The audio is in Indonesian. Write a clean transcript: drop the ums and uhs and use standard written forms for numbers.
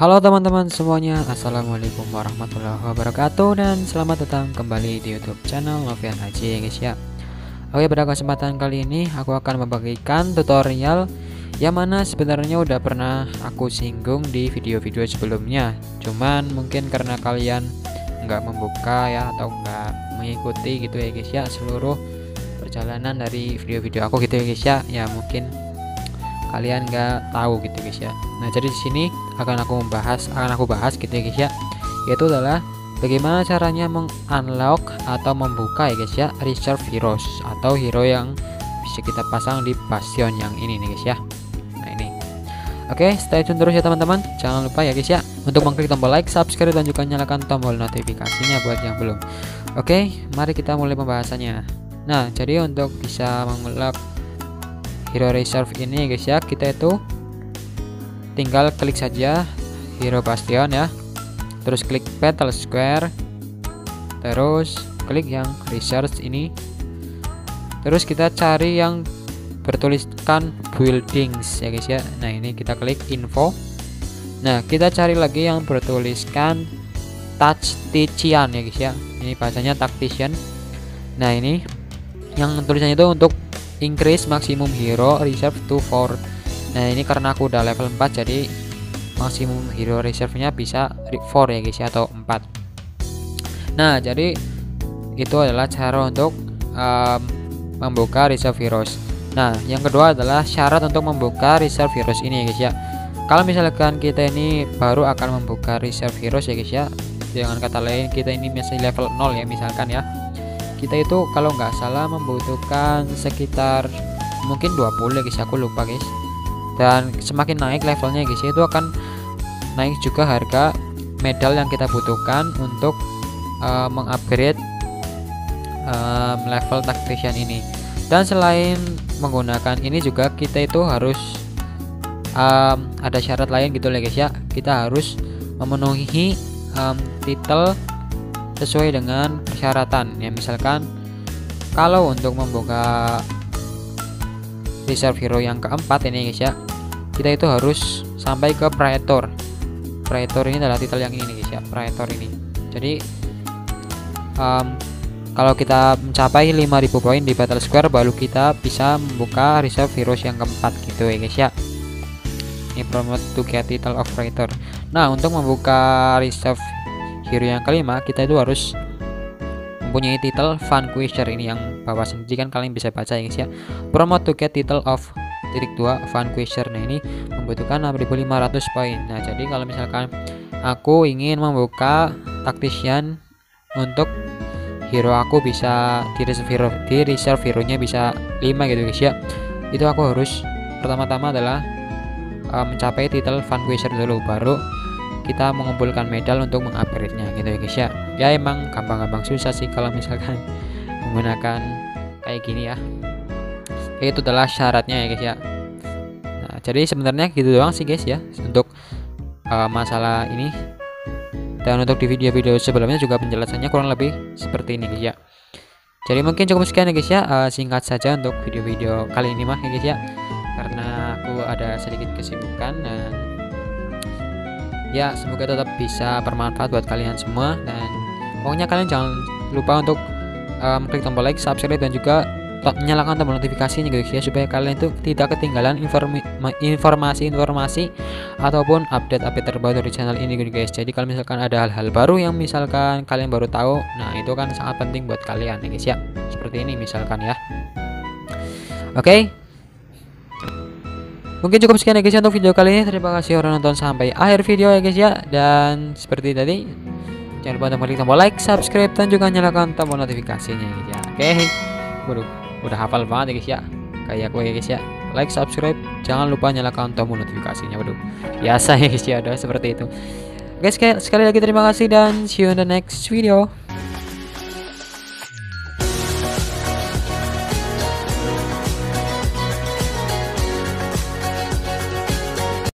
Halo teman-teman semuanya, assalamualaikum warahmatullahi wabarakatuh, dan selamat datang kembali di YouTube channel Novian Haji ya guys ya. Oke, pada kesempatan kali ini aku akan membagikan tutorial yang mana sebenarnya udah pernah aku singgung di video-video sebelumnya. Cuman mungkin karena kalian nggak membuka ya, atau nggak mengikuti gitu ya guys ya seluruh perjalanan dari video-video aku gitu ya guys ya. Ya mungkin kalian nggak tahu gitu guys ya. Nah, jadi di sini akan aku bahas gitu ya guys ya, yaitu adalah bagaimana caranya mengunlock atau membuka ya guys ya reserve heroes atau hero yang bisa kita pasang di bastion yang ini nih guys ya. Nah ini, oke, stay tune terus ya teman-teman. Jangan lupa ya guys ya untuk mengklik tombol like, subscribe, dan juga nyalakan tombol notifikasinya buat yang belum. Oke, mari kita mulai pembahasannya. Nah, jadi untuk bisa mengunlock hero reserve ini guys ya, kita itu tinggal klik saja hero bastion ya, terus klik battle square, terus klik yang research ini, terus kita cari yang bertuliskan buildings ya guys ya. Nah ini kita klik info. Nah kita cari lagi yang bertuliskan tactician ya guys ya, ini bahasanya tactician. Nah ini yang tulisannya itu untuk increase maximum hero reserve to 4. Nah ini karena aku udah level 4, jadi maksimum hero reserve nya bisa 4 ya guys ya, atau 4. Nah jadi itu adalah cara untuk membuka reserve heroes. Nah yang kedua adalah syarat untuk membuka reserve heroes ini ya guys ya. Kalau misalkan kita ini baru akan membuka reserve heroes ya guys ya, dengan kata lain kita ini masih level 0 ya misalkan ya, kita itu kalau nggak salah membutuhkan sekitar mungkin 20 ya guys, aku lupa guys. Dan semakin naik levelnya guys, itu akan naik juga harga medal yang kita butuhkan untuk mengupgrade level tactician ini. Dan selain menggunakan ini juga kita itu harus ada syarat lain gitu ya guys ya. Kita harus memenuhi titel sesuai dengan persyaratan ya. Misalkan kalau untuk membuka reserve hero yang keempat ini guys ya, kita itu harus sampai ke praetor. Praetor ini adalah titel yang ini nih guys ya, praetor ini. Jadi kalau kita mencapai 5000 poin di battle square, baru kita bisa membuka reserve heroes yang keempat gitu ya guys ya. Ini promote to get title of praetor. Nah untuk membuka reserve hero yang kelima, kita itu harus mempunyai titel vanquisher ini yang bawah sendiri kan, kalian bisa baca ya guys ya. Promote to get title of -2 vanquisher. Nah ini membutuhkan 6500 poin. Nah jadi kalau misalkan aku ingin membuka tactician untuk hero aku bisa di reserve hero nya bisa 5 gitu guys ya, itu aku harus pertama-tama adalah mencapai titel vanquisher dulu, baru kita mengumpulkan medal untuk mengupgrade nya gitu ya guys ya. Ya emang gampang-gampang susah sih kalau misalkan menggunakan kayak gini ya. Itu adalah syaratnya ya guys ya. Nah jadi sebenarnya gitu doang sih guys ya untuk masalah ini. Dan untuk di video-video sebelumnya juga penjelasannya kurang lebih seperti ini guys ya. Jadi mungkin cukup sekian ya guys ya, singkat saja untuk video-video kali ini mah ya guys ya, karena aku ada sedikit kesibukan. Dan ya semoga tetap bisa bermanfaat buat kalian semua. Dan pokoknya kalian jangan lupa untuk klik tombol like, subscribe, dan juga nyalakan tombol notifikasinya guys ya, supaya kalian itu tidak ketinggalan informasi-informasi ataupun update-update terbaru dari channel ini guys. Jadi kalau misalkan ada hal-hal baru yang misalkan kalian baru tahu, nah itu kan sangat penting buat kalian ya guys ya, seperti ini misalkan ya. Oke, mungkin cukup sekian ya guys untuk video kali ini. Terima kasih udah nonton sampai akhir video ya guys ya. Dan seperti tadi, jangan lupa untuk klik tombol like, subscribe, dan juga nyalakan tombol notifikasinya ya guys ya. Oke, waduh, udah hafal banget ya guys ya, kayak gue ya guys ya. Like, subscribe, jangan lupa nyalakan tombol notifikasinya. Waduh, biasa ya guys ya, udah seperti itu. Guys, sekali lagi terima kasih dan see you in the next video.